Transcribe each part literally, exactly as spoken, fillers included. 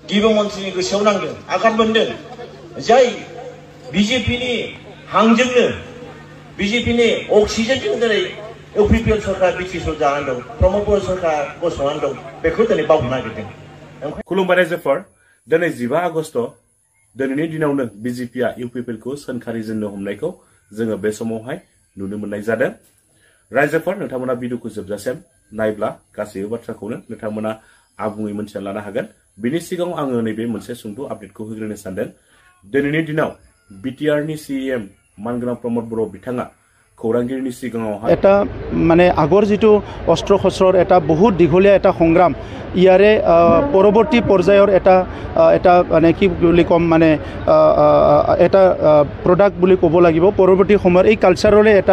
गिबि मन्थ्रिनि गोसोआव नांदों आघात मोनदों जाय बिजेपिनि हांजोंनो बिजेपिनि अक्सिजेनजों दिनै इउपिपिएल सरकार बिटिसिआव जानानै दं प्रमद बर सरकार गसंनानै दं बेखौ दिनै बावनो नागिरदों। खुलुमबाय रायजोफोर दिनै जिबा आगस्ट दिनैनि दिनावनो बिजेपिआ इउपिपिएलखौ सोनखारिजेननो हमनायखौ जोङो बे समावहाय नुनो मोननाय जादों। रायजोफोर नोंथांमोना भिडिअखौ जोबजासिम नायब्ला गासैबो बाथ्राखौनो नोंथांमोना आबुङै मोनथिना लानो हागोन। बिनि सिगाङाव आङो नैबे मोनसे सुंद' अपडेटखौ होग्रोनो सानदों। दिनैनि दिनाव बिटिआरनि सिएम मानगोनां प्रमद बर' बिथाङा खौरांगिरिनि सिगाङावहाय এটা মানে আগৰ যেটো অস্ত্ৰ শস্ত্ৰৰ এটা বহুত দীঘলীয়া এটা সংগ্ৰাম ইয়াৰে পৰৱৰ্তী পৰ্যায়ৰ এটা এটা মানে কি বুলি কম মানে এটা প্ৰডাক্ট বুলি ক'ব লাগিব। পৰৱৰ্তী সময়ৰ এই কালচাৰৰে এটা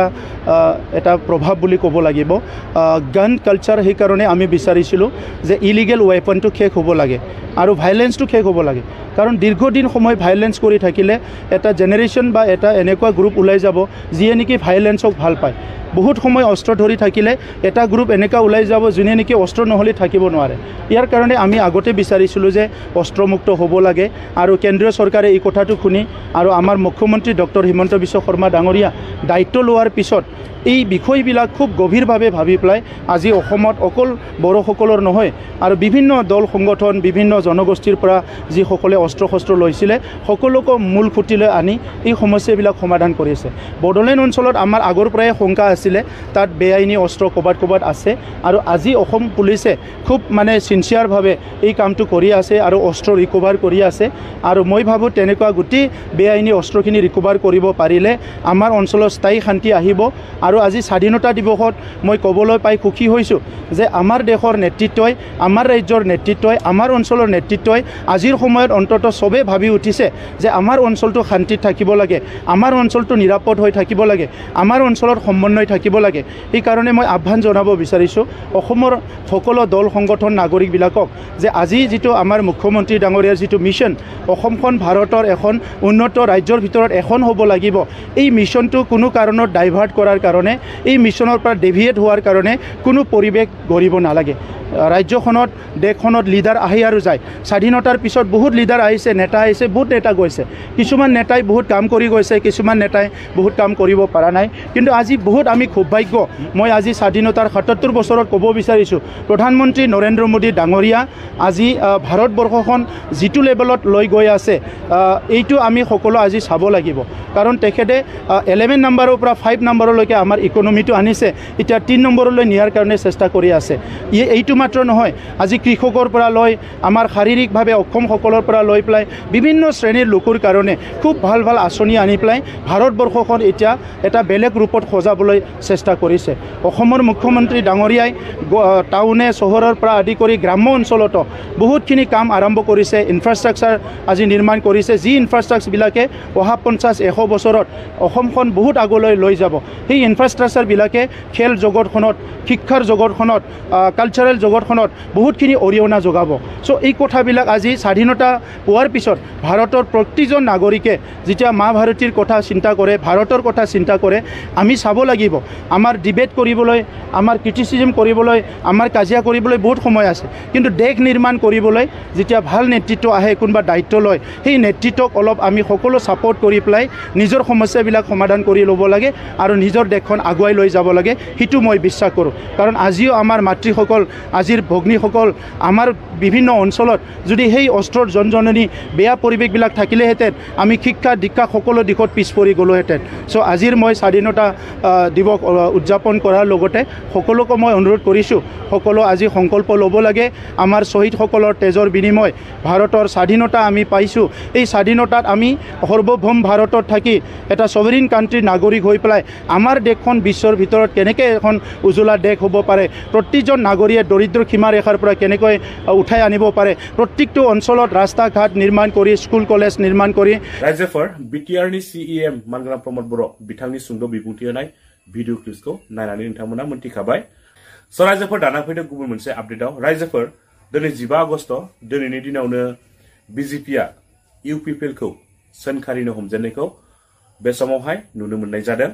এটা প্ৰভাৱ বুলি ক'ব লাগিব। গান কালচাৰ সেইকাৰণে আমি বিচাৰিছিলোঁ যে ইলিগেল ৱেপনটো শেষ হ'ব লাগে আৰু ভাইলেন্সটো শেষ হ'ব লাগে। কাৰণ দীৰ্ঘদিন সময় ভাইলেন্স কৰি থাকিলে এটা জেনেৰেশ্যন বা এটা এনেকুৱা গ্ৰুপ ওলাই যাব যিয়ে নেকি ভাইলেন্সক ভাল পায়। বহুত সময় অস্ত্ৰ ধৰি থাকিলে এটা গ্ৰুপ এনেকা ওলাই যাব যোনে নেকি অস্ত্ৰ নহ'লে থাকিব নোৱাৰে। ইয়াৰ কাৰণে আমি আগতে বিচাৰিছিলোঁ যে অস্ত্ৰমুক্ত হ'ব লাগে আৰু কেন্দ্ৰীয় চৰকাৰে এই কথাটো শুনি আৰু আমাৰ মুখ্যমন্ত্ৰী ডক্টৰ হিমন্ত বিশ্ব শৰ্মা ডাঙৰীয়া দায়িত্ব লোৱাৰ পিছত এই বিষয়বিলাক খুব গভীৰভাৱে ভাবি পেলাই আজি অসমত অকল বড়োসকলৰ নহয় আৰু বিভিন্ন দল সংগঠন বিভিন্ন জনগোষ্ঠীৰ পৰা যিসকলে অস্ত্ৰ শস্ত্ৰ লৈছিলে সকলোকে মূল খুঁটিলৈ আনি এই সমস্যাবিলাক সমাধান কৰিছে। বড়োলেণ্ড অঞ্চলত আমাৰ আগৰ পৰাই শংকা আছিলে তাত বেআইনী অস্ত্ৰ ক'বাত ক'বাত আছে আৰু আজি অসম পুলিচে খুব মানে চিনচিয়াৰভাৱে এই কামটো কৰি আছে আৰু অস্ত্ৰ ৰিকভাৰ কৰি আছে আৰু মই ভাবোঁ তেনেকুৱা গোটেই বেআইনী অস্ত্ৰখিনি ৰিকভাৰ কৰিব পাৰিলে আমাৰ অঞ্চলত স্থায়ী শান্তি আহিব। আৰু আজি স্বাধীনতা দিৱসত মই ক'বলৈ পাই সুখী হৈছোঁ যে আমাৰ দেশৰ নেতৃত্বই আমাৰ ৰাজ্যৰ নেতৃত্বই আমাৰ অঞ্চলৰ নেতৃত্বই আজিৰ সময়ত অন্ততঃ চবেই ভাবি উঠিছে যে আমাৰ অঞ্চলটো শান্তিত থাকিব লাগে, আমাৰ অঞ্চলটো নিৰাপদ হৈ থাকিব লাগে, আমাৰ অঞ্চলত সমন্বয় থাকিব লাগে। সেইকাৰণে মই আহ্বান জনাব বিচাৰিছোঁ অসমৰ সকলো দল সংগঠন নাগৰিকবিলাকক যে আজি যিটো আমাৰ মুখ্যমন্ত্ৰী ডাঙৰীয়াৰ যিটো মিছন অসমখন ভাৰতৰ এখন উন্নত ৰাজ্যৰ ভিতৰত এখন হ'ব লাগিব এই মিছনটো কোনো কাৰণত ডাইভাৰ্ট কৰাৰ কাৰণে এই মিছনৰ পৰা ডেভিয়েট হোৱাৰ কাৰণে কোনো পৰিৱেশ গঢ়িব নালাগে। ৰাজ্যখনত দেশখনত লিডাৰ আহি আৰু যায়। স্বাধীনতাৰ পিছত বহুত লিডাৰ আহিছে নেতা আহিছে বহুত নেতা গৈছে। কিছুমান নেতাই বহুত কাম কৰি গৈছে কিছুমান নেতাই বহুত কাম কৰিব পৰা নাই। কিন্তু আজি বহুত আমি সৌভাগ্য মই আজি স্বাধীনতাৰ সাতসত্তৰ বছৰত ক'ব বিচাৰিছোঁ প্ৰধানমন্ত্ৰী নৰেন্দ্ৰ মোদী ডাঙৰীয়া আজি ভাৰতবৰ্ষখন যিটো লেভেলত লৈ গৈ আছে এইটো আমি সকলো আজি চাব লাগিব। কাৰণ তেখেতে ইলেভেন নম্বৰৰ পৰা ফাইভ নম্বৰলৈকে আমাৰ ইকনমিটো আনিছে এতিয়া তিনি নম্বৰলৈ নিয়াৰ কাৰণে চেষ্টা কৰি আছে। এইটো মাত্ৰ নহয় আজি কৃষকৰ পৰা লৈ আমাৰ শাৰীৰিকভাৱে অক্ষমসকলৰ পৰা লৈ পেলাই বিভিন্ন শ্ৰেণীৰ লোকৰ কাৰণে খুব ভাল ভাল আঁচনি আনি পেলাই ভাৰতবৰ্ষখন এতিয়া এটা বেলেগ ৰূপত সজাবলৈ চেষ্টা কৰিছে। অসমৰ মুখ্যমন্ত্ৰী ডাঙৰীয়াই টাউনে চহৰৰ পৰা আদি কৰি গ্ৰাম্য অঞ্চলতো বহুতখিনি কাম আৰম্ভ কৰিছে। ইনফ্ৰাষ্ট্ৰাকচাৰ আজি নিৰ্মাণ কৰিছে যি ইনফ্ৰাষ্ট্ৰাকচাৰবিলাকে অহা পঞ্চাছ এশ বছৰত অসমখন বহুত আগলৈ লৈ যাব। সেই ইনফ্ৰাষ্ট্ৰাকচাৰবিলাকে খেল জগতখনত শিক্ষাৰ জগতখনত কালচাৰেল জগতখনত বহুতখিনি অৰিহণা যোগাব। চ' এই কথাবিলাক আজি স্বাধীনতা পোৱাৰ পিছত ভাৰতৰ প্ৰতিজন নাগৰিকে যেতিয়া মা ভাৰতীৰ কথা চিন্তা কৰে ভাৰতৰ কথা চিন্তা কৰে আমি চাব লাগিব আমাৰ ডিবেট কৰিবলৈ আমাৰ ক্ৰিটিচিজম কৰিবলৈ আমাৰ কাজিয়া কৰিবলৈ বহুত সময় আছে। কিন্তু দেশ নিৰ্মাণ কৰিবলৈ যেতিয়া ভাল নেতৃত্ব আহে কোনোবা দায়িত্ব লয় সেই নেতৃত্বক অলপ আমি সকলো ছাপোৰ্ট কৰি পেলাই নিজৰ সমস্যাবিলাক সমাধান কৰি ল'ব লাগে আৰু নিজৰ দেশখন আগুৱাই লৈ যাব লাগে সেইটো মই বিশ্বাস কৰোঁ। কাৰণ আজিও আমাৰ মাতৃসকল আজিৰ ভগ্নীসকল আমাৰ বিভিন্ন অঞ্চলত যদি সেই অস্ত্ৰৰ জনজননী বেয়া পৰিৱেশবিলাক থাকিলেহেঁতেন আমি শিক্ষা দীক্ষা সকলো দিশত পিছ পৰি গ'লোহেঁতেন। চ' আজিৰ মই স্বাধীনতা দিৱস উদযাপন কৰাৰ লগতে সকলোকে মই অনুৰোধ কৰিছোঁ সকলো আজি সংকল্প ল'ব লাগে আমাৰ শ্বহীদসকলৰ তেজৰ বিনিময় ভাৰতৰ স্বাধীনতা আমি পাইছোঁ। এই স্বাধীনতাত আমি সৰ্বভৌম ভাৰতত থাকি এটা ছভাৰিন কাণ্ট্ৰিৰ নাগৰিক হৈ পেলাই আমাৰ দেশখন বিশ্বৰ ভিতৰত কেনেকৈ এখন উজ্বলা দেশ হ'ব পাৰে প্ৰতিজন নাগৰিকে দৰিদ্ৰ সীমাৰেখাৰ পৰা কেনেকৈ উঠাই আনিব পাৰে প্ৰত্যেকটো অঞ্চলত ৰাস্তা ঘাট নিৰ্মাণ কৰি স্কুল কলেজ নিৰ্মাণ কৰি ৰাজ্যফৰ বিটিআৰनि সিএম মানগোনাं प्रमद बर' बिथांनि सुंद' बिबुंथि होनाय भिडिअ क्लिप्सखौ नायनानै नोंथांमोना मोनथिखाबाय। स' रायजोफोर दाना फैदों गुबुन मोनसे आपडेटआव। रायजोफोर दिनै जिबा आगस्ट दिनैनि दिनावनो बिजेपिआ इउपिपिएलखौ सोनखारिनो हमजेननायखौ बे समावहाय नुनो मोननाय जादों।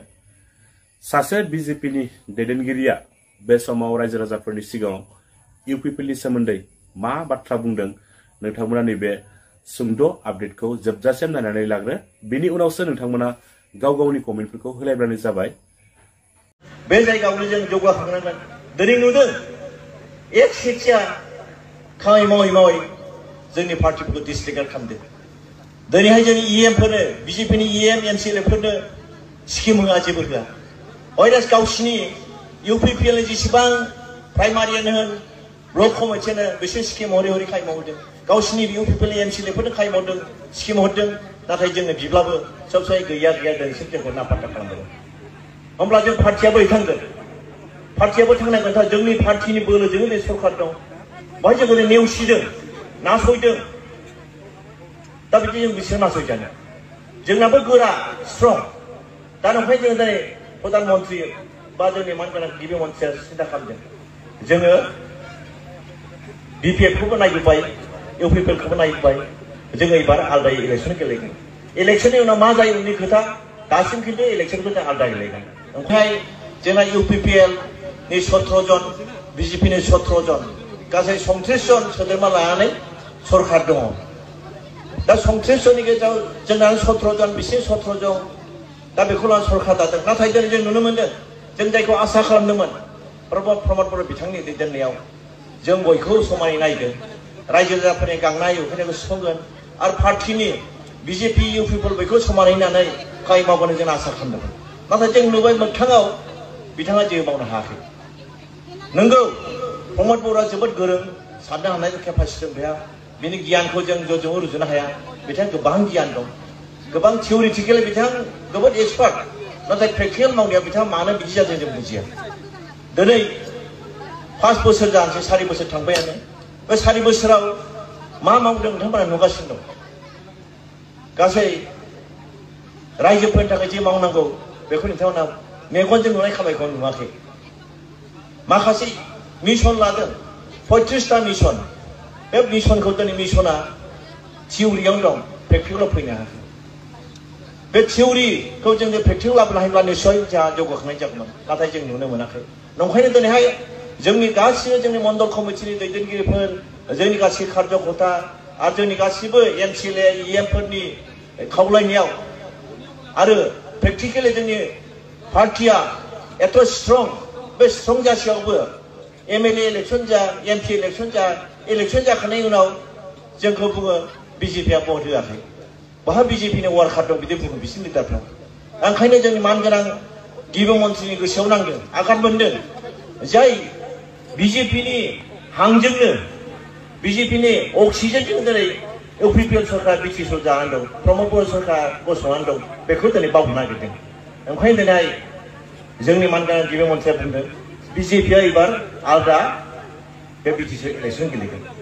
सासे बिजेपिनि दैदेनगिरिया बे समाव रायजो राजाफोरनि सिगाङाव इउपिपिएलनि सोमोन्दै मा बाथ्रा बुंदों नोंथांमोना नैबे सुंद' अपडेटखौ जोबजासिम नायनानै लाग्रो बिनि उनावसो नोंथांमोना गाव गावनि कमेन्टफोरखौ होलायब्लानो जाबाय बे जायगायावनो जों जौगाखांनांगोन दिनै नुदों एक सेथिया खामानि मावै मावै जोंनि पार्टिफोरखौ डिसरेगार्ड खालामदों दिनैहाय जोंनि इएमफोरनो बिजेपिनि इएम एमसिएलएफोरनो स्किम होआ जेबो होआ अयदास गावसिनि इउपिपिएलनि जेसेबां प्राइमारियानो होन ब्लक कमिटियानो बिसोर स्किम हरै हरै खाय मावदों गावसिनि इउपिपिएलनि एमसिएलएफोरनो खाय मावदों स्किम हरदों नाथाय जोंनो बिब्लाबो सब समाय गैया गैया दिनैसिम जोंखौ नापात्ता खालामदों होमब्ला जों पार्टियाबो थांगोन पार्टियाबो थांनांगोन जोंनि पार्टिनि बोलोजों बे सरकार दं बेवहाय जोंखौ नेवसिदों नासयदों दा बिदि जों बिसोर नासयजानो जोंनाबो गोरा स्ट्रं दा नंखाय जोङो दिनै प्रधान मन्त्रि बा जोंनि मानगोनां गिबि मन्थ्रिया सिन्था खालामदों जोङो बिपिएफखौबो नायजोब्बाय इउपिपिएलखौबो नायजोब्बाय जोङो एबार आलदायै इलेक्सन गेलेगोन इलेक्सननि उनाव मा जायो उननि खोथा दासिम खिन्थु इलेक्सनखौ जों आलदा गेलेगोन ओमफ्राय जोंना इउपिपिएल नि सत्र जन बिजेपिनि सत्र जन गासै संत्रिस जन सोद्रोमा लानानै सरकार दङ दा संत्रिस जननि गेजेराव जोंना सत्र जन बिसिनि सत्र जन दा बेखौ लानानै सरकार दादों नाथाय दिनै जों नुनो मोनदों जों जायखौ आसा खालामदोंमोन प्रमद बर' बिथांनि दैदेननायाव जों बयखौ समानै नायगोन रायजो राजाफोरनि गांनाय उखैनायखौ सुफुंगोन आरो पार्टिनि बिजेपि इउपिपिएल बेखौ समानै होनानै खामानि मावगोन जों आसा खालामदोंमोन नाथाय जों नुबाय मोगथाङाव बिथाङा जेबो मावनो हायाखै नंगौ प्रमद बर'आ जोबोद गोरों साननो हानाय केपासिटि दं बेहा बिनि गियानखौ जों ज'जों रुजुनो हाया बिथाङा गोबां गियान दं गोबां थियरिटिकेल बिथां जोबोद एक्सपार्ट नाथाय प्रेक्टिकेल मावनायाव बिथाङा मानो बिदि जादों जों बुजिया दिनै पास बोसोर जानोसै सारि बोसोर थांबायानो बे सारि बोसोराव मा मावदों नोंथांमोना नुगासिनो दं गासै रायजोफोरनि थाखाय जे मावनांगौ बेखौ नोंथांमोना मेगनजों नुनाय खामानिखौ नुवाखै माखासे मिशन लादों पयथ्रिसथा मिशन बे मिशनखौ दिनै मिशना थियरियाव दं प्रेक्टिकेलाव फैनो हायाखै बे थियरिखौ जों प्रेक्टिकेल लाबोनो हायोब्ला निस्सय जोंहा जौगाखांनाय जागौमोन नाथाय जों नुनो मोनाखै नंखायनो दिनैहाय जोंनि गासिबो जोंनि मण्डल कमिटिनि दैदेनगिरिफोर जोंनि गासै कार्यकर्ता आरो जोंनि गासिबो एमसिएलए इएमफोरनि खावलायनायाव आरो प्रेक्टिकेलि जोंनि पार्टिया एथ' स्ट्रं बे स्ट्रं जासेयावबो एमएलए इलेक्सन जा एमपि इलेक्सन जा इलेक्सन जाखांनायनि उनाव जोंखौ बुङो बिजेपिया भट होआखै बहा बिजेपिनि वार्कार दं बिदि बुङो बिसोरनि लिडारफ्रा ओंखायनो जोंनि मानगोनां गिबि मन्थ्रिनि गोसोआव नांदों आघात मोनदों जाय बिजेपिनि हांजोंनो बिजेपिनि अक्सिजेनजों दिनै इउपिपिएल सरकार बिटिसिआव जानानै दं प्रमद बर' सरकार गसंनानै दं बेखौ दिनै बावनो नागिरदों ओंखायनो दिनै जोंनि मानगोनां गिबि मन्थ्रिया बुंदों बिजेपिया एबार आलदा बे बिटिसिआव इलेक्सन गेलेगोन